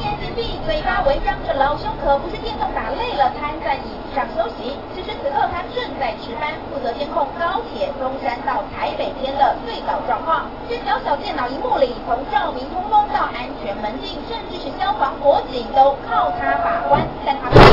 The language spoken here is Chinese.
言紧闭，嘴巴微张着，老兄可不是电动打累了瘫在椅子上休息。此时此刻，他正在值班，负责监控高铁松山到台北间的最早状况。这小小电脑荧幕里，从照明通风到安全门禁，甚至是消防火警，都靠他把关。但他